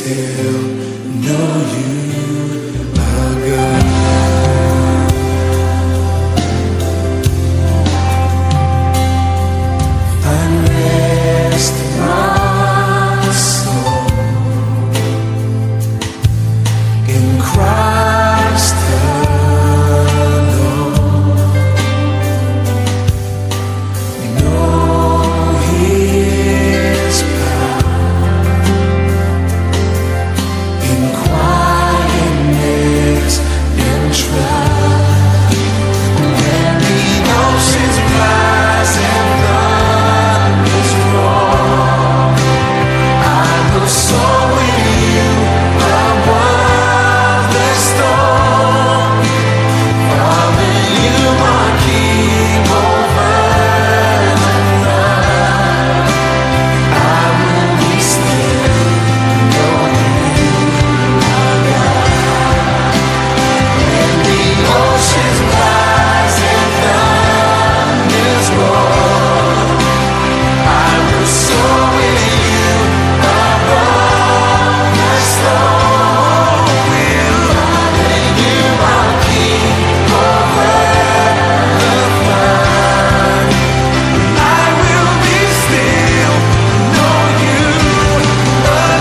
still know you are God. Find rest in my soul in Christ alone. We know His power in quietness and trust. When the oceans rise and thunders roar, I will soar with you above the storm. Father, you are King over the night. I will be still, know you are God. When the oceans rise and thunders roar, I will soar with you above the storm. Father, you are King over the night. I will be still, know you are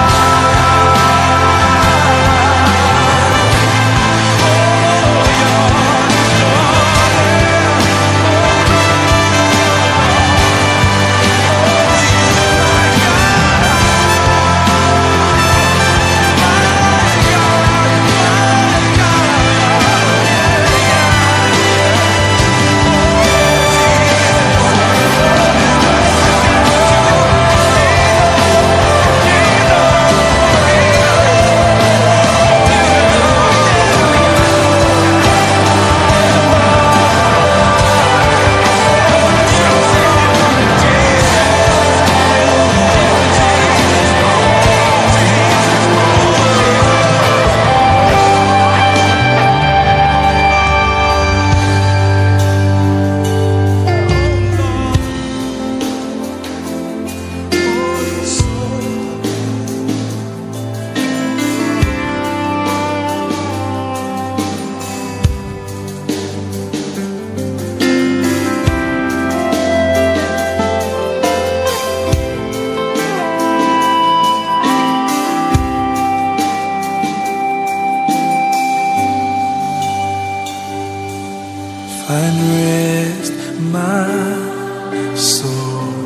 find rest, my soul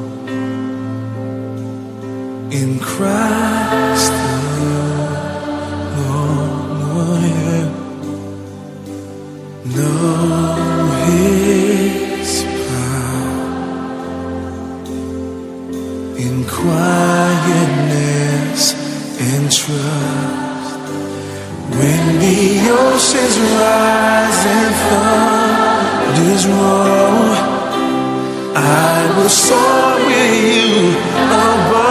in Christ alone. Know His power in quietness and trust. When the oceans rise and thunders roar, I will soar with you above